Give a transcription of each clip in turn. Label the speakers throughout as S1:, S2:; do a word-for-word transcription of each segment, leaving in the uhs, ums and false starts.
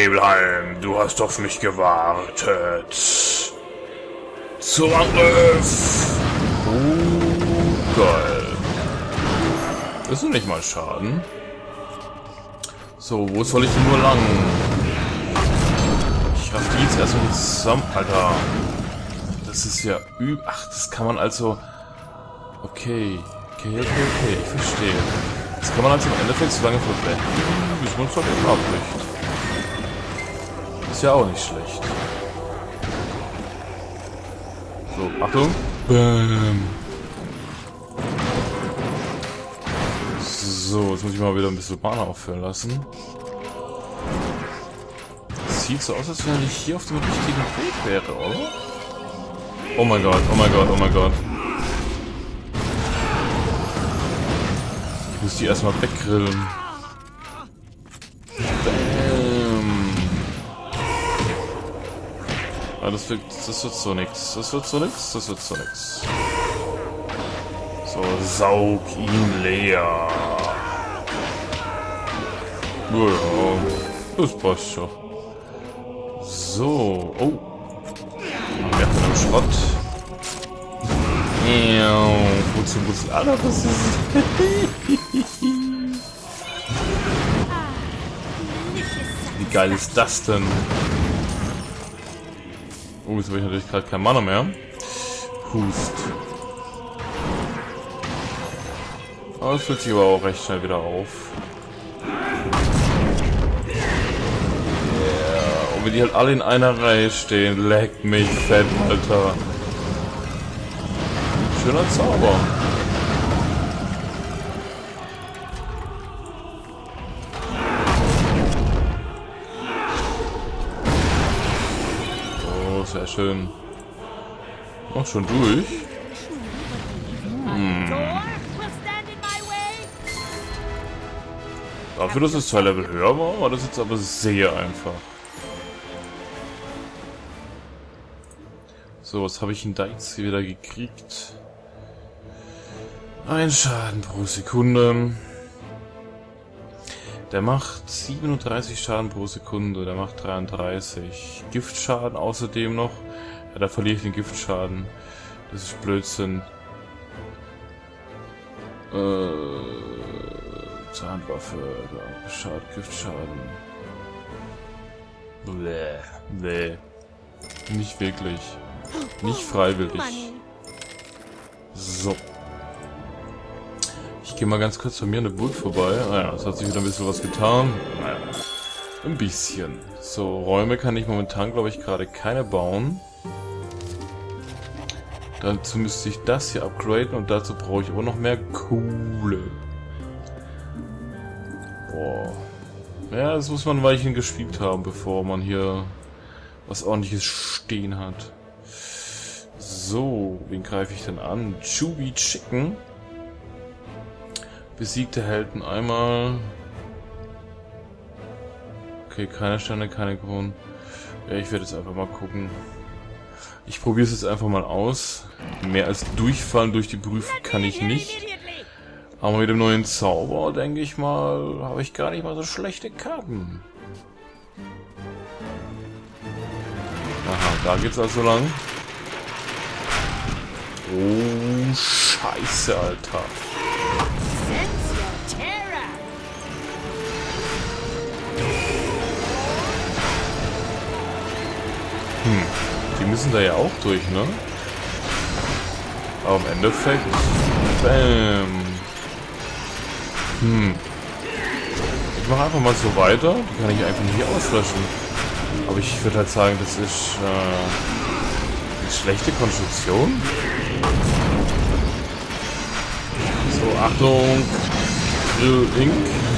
S1: Nebelheim, du hast auf mich gewartet. Zum Angriff! Oh, geil. Das ist nicht mal Schaden. So, wo soll ich denn nur lang? Ich raff die jetzt erstmal zusammen. Alter. Das ist ja üb... Ach, das kann man also... Okay. Okay, okay, okay. Ich verstehe. Das kann man also im Endeffekt so lange verwenden, bis man es doch eben abbricht. Ist ja auch nicht schlecht. So, Achtung. Bäm. So, jetzt muss ich mal wieder ein bisschen Mana auffüllen lassen. Sieht so aus, als wenn ich hier auf dem richtigen Weg wäre, oder? Oh mein Gott, oh mein Gott, oh mein Gott. Ich muss die erstmal weggrillen. Bam. Ah, das wird, das wird so nix. Das wird so nix, das wird so nix. So, saug ihn leer. Ja, das passt schon. So, oh. Mehr von dem Schrott. Ja, wozu muss Alter, was ist das? Wie geil ist das denn? Oh, jetzt habe ich natürlich gerade kein Mana mehr. Hust. Aber es fühlt sich aber auch recht schnell wieder auf. Yeah. Und wenn die halt alle in einer Reihe stehen, leckt mich fett, Alter. Schöner Zauber. Oh, sehr schön. Auch schon durch. Hm. Dafür, dass es zwei Level höher war, war das jetzt aber sehr einfach. So, was habe ich denn da jetzt hier wieder gekriegt? Ein Schaden pro Sekunde. Der macht siebenunddreißig Schaden pro Sekunde, der macht dreiunddreißig. Giftschaden außerdem noch. Ja, da verliere ich den Giftschaden. Das ist Blödsinn. Äh, Zahnwaffe, Schaden, Giftschaden. Bläh, bläh. Nicht wirklich. Nicht freiwillig. So. Ich gehe mal ganz kurz von mir an der Burg vorbei. Naja, es hat sich wieder ein bisschen was getan. Naja, ein bisschen. So, Räume kann ich momentan, glaube ich, gerade keine bauen. Dazu müsste ich das hier upgraden und dazu brauche ich auch noch mehr Kohle. Boah. Ja, das muss man ein Weilchen gespielt haben, bevor man hier was Ordentliches stehen hat. So, wen greife ich denn an? Chubby Chicken. Besiegte Helden einmal. Okay, keine Sterne, keine Kronen. Ja, ich werde jetzt einfach mal gucken. Ich probiere es jetzt einfach mal aus. Mehr als durchfallen durch die Prüfung kann ich nicht. Aber mit dem neuen Zauber, denke ich mal, habe ich gar nicht mal so schlechte Karten. Aha, da geht's also lang. Oh, Scheiße, Alter. Hm, die müssen da ja auch durch, ne? Aber im Endeffekt... Bam. Hm. Ich mache einfach mal so weiter. Die kann ich einfach nicht auslöschen. Aber ich würde halt sagen, das ist äh, eine schlechte Konstruktion. So, Achtung. Grill Link.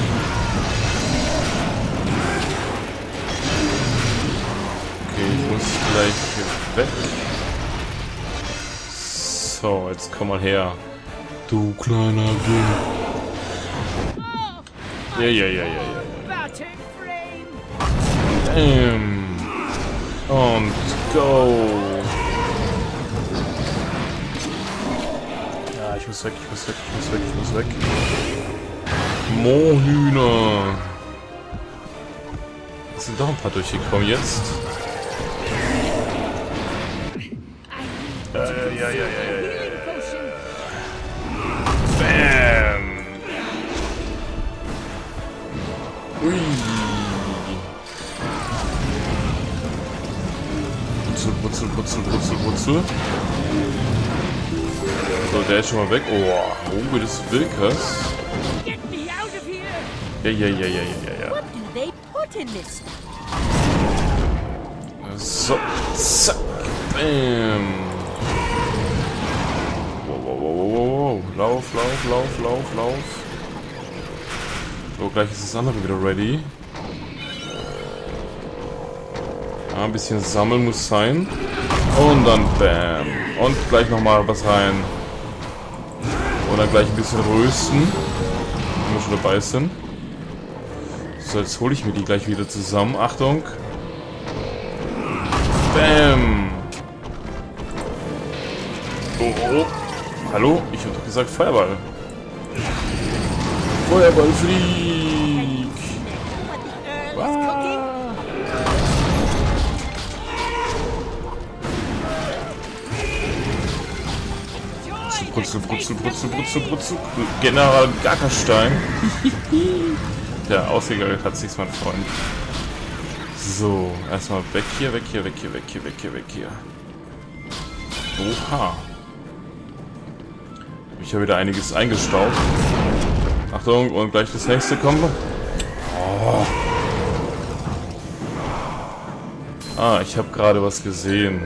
S1: Okay, ich muss gleich weg. So, jetzt komm mal her. Du kleiner Ding. Ja, ja, ja, ja, ja. Bam. Und go. Ja, ich muss weg, ich muss weg, ich muss weg, ich muss weg. Mohühner. Es sind doch ein paar durchgekommen jetzt. Ja, ja, ja, ja, ja, ja. Bam! Ui! Brutzel, Brutzel, Brutzel, Brutzel, Brutzel. So, der ist schon mal weg. Oh, Auge des Wilkers. Ja, ja, ja, ja, ja, ja. So, zack, bam. Wow, wow, wow, wow, wow. Lauf, lauf, lauf, lauf, lauf. So, gleich ist das andere wieder ready. Ja, ein bisschen sammeln muss sein. Und dann bam. Und gleich nochmal was rein. Und dann gleich ein bisschen rösten. Wenn wir schon dabei sind. So, jetzt hole ich mir die gleich wieder zusammen. Achtung. Bam. Oh, oh. Hallo? Ich habe doch gesagt Feuerball. Feuerball flieg. Ah. Brutzel, Brutzel, Brutzel, Brutzel, Brutzel. General Gackerstein. Ja, ausgegangen hat sich's, mein Freund. So, erstmal weg hier, weg hier, weg hier, weg hier, weg hier, weg hier. Oha. Ich habe wieder einiges eingestaubt. Achtung, und gleich das nächste kommt. Oh. Ah, ich habe gerade was gesehen.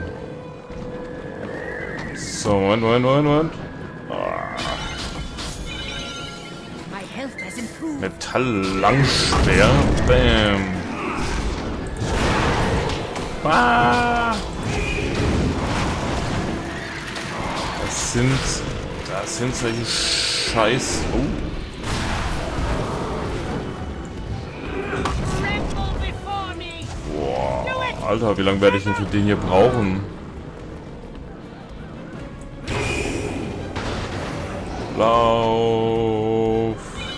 S1: So, Moment, Moment, Moment, Moment. Metall-Langschwer. Bam. Ah. Das sind... Das sind solche Scheiß... Oh. Boah. Alter, wie lange werde ich denn für den hier brauchen? Lauf.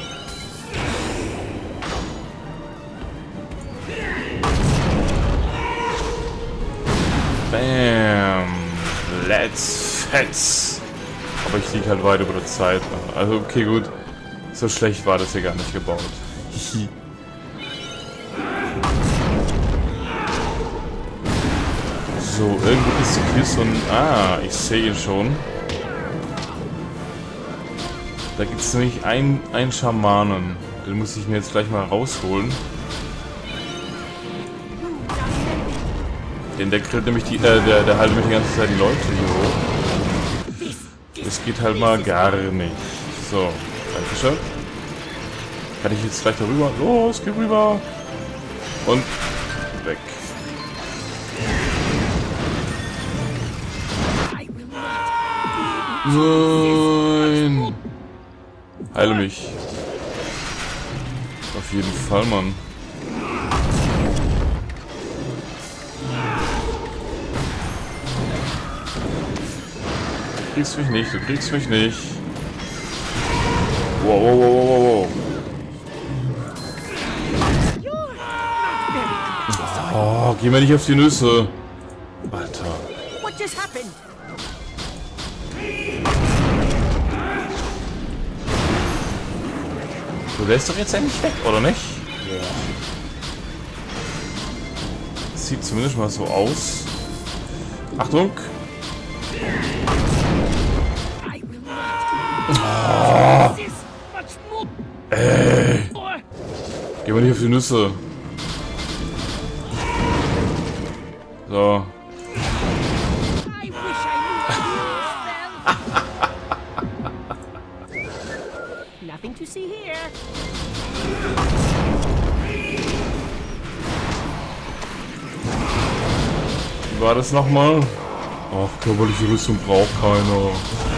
S1: Bam. Let's fetz. Aber ich liege halt weit über der Zeit. Also okay, gut. So schlecht war das hier gar nicht gebaut. So, irgendwo ist die Kiste und... Ah, ich sehe ihn schon. Da gibt es nämlich einen, einen Schamanen. Den muss ich mir jetzt gleich mal rausholen. Denn der grillt nämlich die, äh, der, der haltet mich die ganze Zeit die Leute hier hoch. Das geht halt mal gar nicht. So, Dankeschön. Kann ich jetzt gleich darüber? Los, geh rüber! Und weg. Nein! Heile mich. Auf jeden Fall, Mann. Du kriegst mich nicht, du kriegst mich nicht. Wow, wow, wow, wow, wow. Oh, geh mir nicht auf die Nüsse. Alter. Du lässt doch jetzt endlich weg, oder nicht? Ja. Sieht zumindest mal so aus. Achtung! Oh. Ey! Geh mal nicht auf die Nüsse. So.
S2: Nothing to see here.
S1: Wie war das nochmal? Ach, körperliche Rüstung braucht keiner.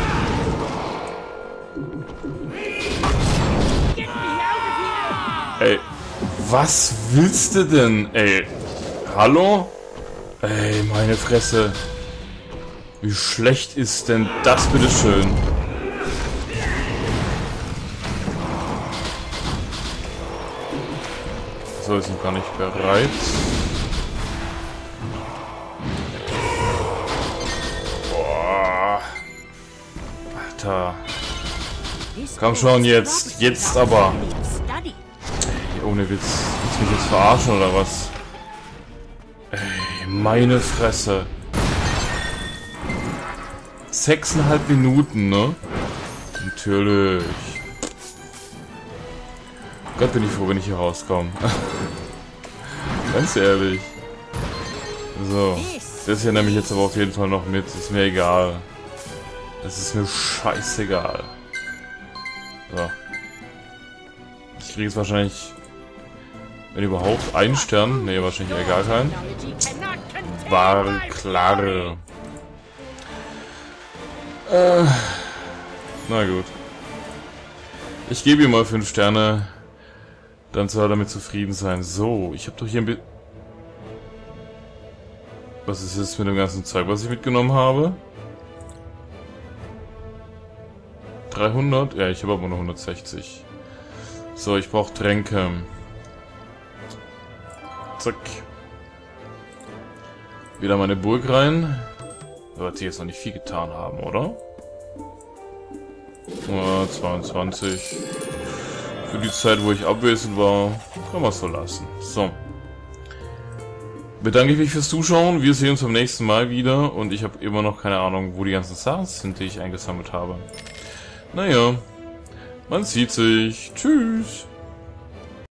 S1: Ey, was willst du denn? Ey, hallo? Ey, meine Fresse. Wie schlecht ist denn das, bitteschön? So, So, ist noch gar nicht bereit. Boah. Alter. Komm schon jetzt. Jetzt aber. Ey, ohne Witz. Willst du mich jetzt verarschen oder was? Ey, meine Fresse. Sechseinhalb Minuten, ne? Natürlich. Gott, bin ich froh, wenn ich hier rauskomme. Ganz ehrlich. So. Das hier nehme ich jetzt aber auf jeden Fall noch mit. Ist mir egal. Das ist mir scheißegal. So. Ich kriege jetzt wahrscheinlich... Wenn überhaupt, einen Stern. Ne, wahrscheinlich eher gar keinen. War klar. Äh, na gut. Ich gebe ihm mal fünf Sterne. Dann soll er damit zufrieden sein. So, ich habe doch hier ein bisschen... Was ist jetzt mit dem ganzen Zeug, was ich mitgenommen habe? dreihundert? Ja, ich habe aber nur hundertsechzig. So, ich brauche Tränke. Zack. Wieder meine Burg rein. Wird sie jetzt noch nicht viel getan haben, oder? Oh, zweiundzwanzig. Für die Zeit, wo ich abwesend war, kann man es so lassen. So. Bedanke ich mich fürs Zuschauen. Wir sehen uns beim nächsten Mal wieder. Und ich habe immer noch keine Ahnung, wo die ganzen Sachen sind, die ich eingesammelt habe. Naja. Man sieht sich. Tschüss.